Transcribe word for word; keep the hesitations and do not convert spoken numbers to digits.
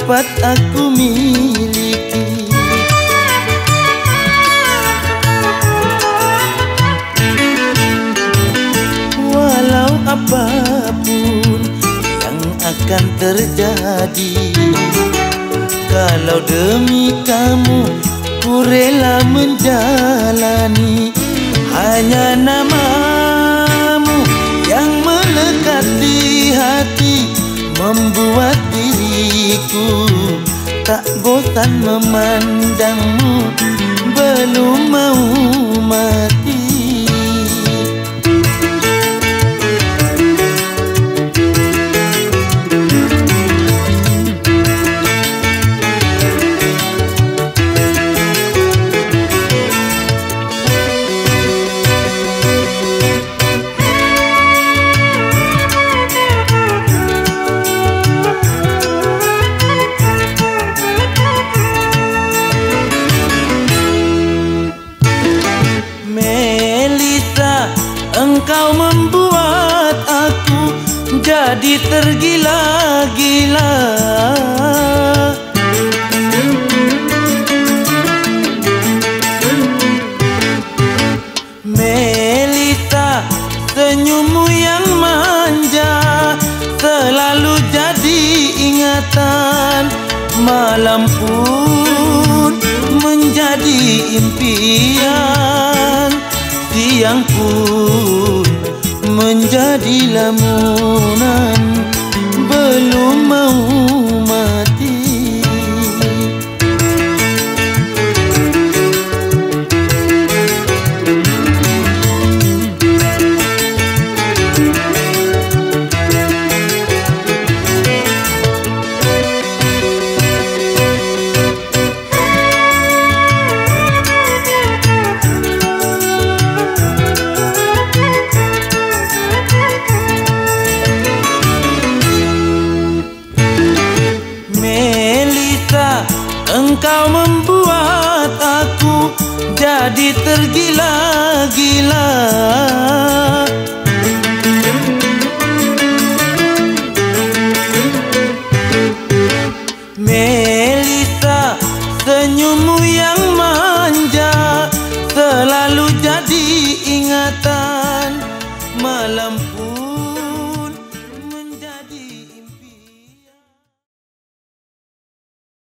dapat aku miliki. Walau apapun yang akan terjadi, kalau demi kamu ku rela menjalani. Hanya namamu yang melekat di hati, membuat diriku tak bosan memandangmu belum mau mati. Engkau membuat aku jadi tergila-gila. Melita, senyummu yang manja selalu jadi ingatan. Malam pun menjadi impian, siang pun menjadi lamunan belum mau mati. Engkau membuat aku jadi tergila-gila. Melita, senyummu yang manja selalu jadi ingatan. Malam pun